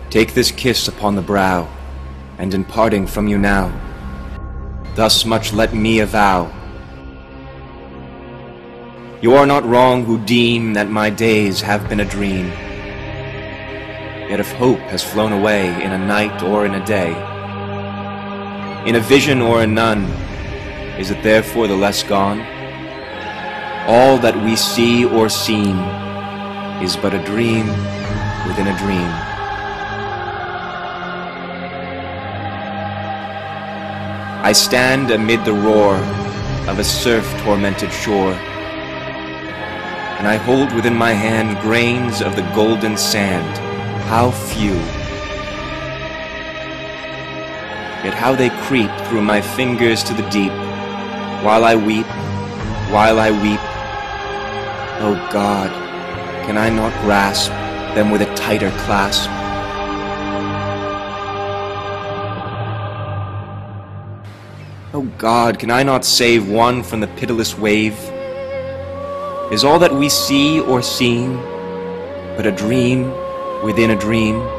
Take this kiss upon the brow, and in parting from you now, thus much let me avow. You are not wrong who deem that my days have been a dream. Yet if hope has flown away in a night or in a day, in a vision or in none, is it therefore the less gone? All that we see or seem is but a dream within a dream. I stand amid the roar of a surf-tormented shore, and I hold within my hand grains of the golden sand, how few! Yet how they creep through my fingers to the deep, while I weep, while I weep. Oh God, can I not grasp them with a tighter clasp? Oh God, can I not save one from the pitiless wave? Is all that we see or seem but a dream within a dream?